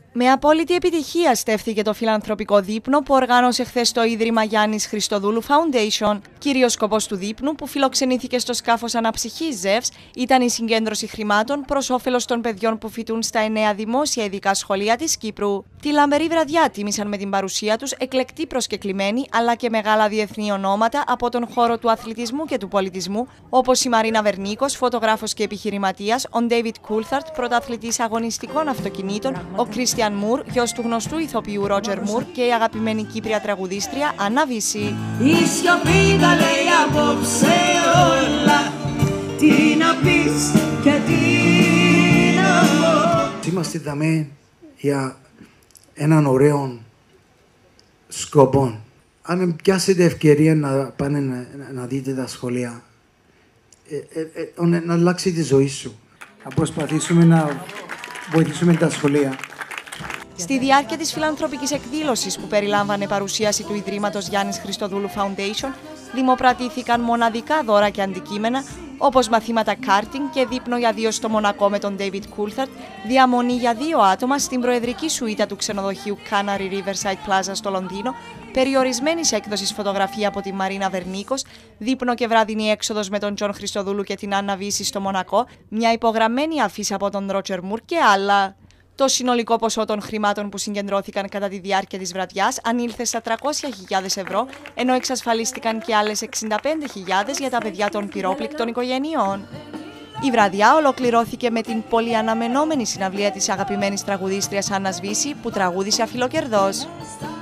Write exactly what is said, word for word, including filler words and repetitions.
Με απόλυτη επιτυχία στέφθηκε το φιλανθρωπικό δείπνο που οργάνωσε χθες το Ίδρυμα Γιάννης Χριστοδούλου Foundation. Κύριος σκοπός του δείπνου, που φιλοξενήθηκε στο σκάφος Αναψυχής Ζεύς, ήταν η συγκέντρωση χρημάτων προς όφελος των παιδιών που φοιτούν στα εννέα δημόσια ειδικά σχολεία της Κύπρου. Τη λαμπερή βραδιά τίμησαν με την παρουσία τους εκλεκτοί προσκεκλημένοι, αλλά και μεγάλα διεθνή ονόματα από τον χώρο του αθλητισμού και του πολιτισμού, όπως η Μαρίνα Βερνίκος, φωτογράφος και επιχειρηματίας, ο Ντέιβιτ Κούλθαρτ, πρωταθλητής αγωνιστικών αυτοκινήτων, ο Κρίστιαν Μουρ, γιος του γνωστού ηθοποιού Ρότζερ Μουρ, και η αγαπημένη Κύπρια τραγουδίστρια Άννα Βύση. Η σιωπή τα λέει απόψε όλα, τι να πεις και τι να πω. Είμαστε εδώ για έναν ωραίο σκοπό. Αν πιάσετε ευκαιρία να πάνε να, να δείτε τα σχολεία, ε, ε, ε, να αλλάξει τη ζωή σου. Να προσπαθήσουμε να βοηθήσουμε τα σχολεία. Στη διάρκεια της φιλανθρωπικής εκδήλωσης, που περιλάμβανε παρουσίαση του Ιδρύματος Γιάννης Χριστοδούλου Foundation, δημοπρατήθηκαν μοναδικά δώρα και αντικείμενα, όπως μαθήματα κάρτινγκ και δείπνο για δύο στο Μονακό με τον David Coulthard, διαμονή για δύο άτομα στην προεδρική σουίτα του ξενοδοχείου Canary Riverside Plaza στο Λονδίνο, περιορισμένης έκδοσης φωτογραφία από τη Μαρίνα Βερνίκος, δείπνο και βραδινή έξοδος με τον Τζον Χριστοδούλου και την Άννα Βύση στο Μονακό, μια υπογραμμένη αφίσα από τον Ρότζερ Μουρ και άλλα. Το συνολικό ποσό των χρημάτων που συγκεντρώθηκαν κατά τη διάρκεια της βραδιάς ανήλθε στα τριακόσιες χιλιάδες ευρώ, ενώ εξασφαλίστηκαν και άλλες εξήντα πέντε χιλιάδες για τα παιδιά των πυρόπληκτων οικογενειών. Η βραδιά ολοκληρώθηκε με την πολύ αναμενόμενη συναυλία της αγαπημένης τραγουδίστριας Άννας Βύση, που τραγούδισε αφιλοκερδώς.